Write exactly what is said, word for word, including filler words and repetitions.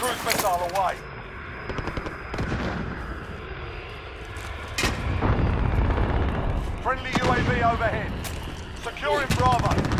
cruise missile away. Friendly U A V overhead. Securing Bravo.